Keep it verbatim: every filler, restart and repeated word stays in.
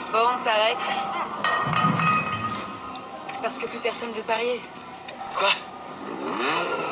Bon, on s'arrête. C'est parce que plus personne veut parier. Quoi?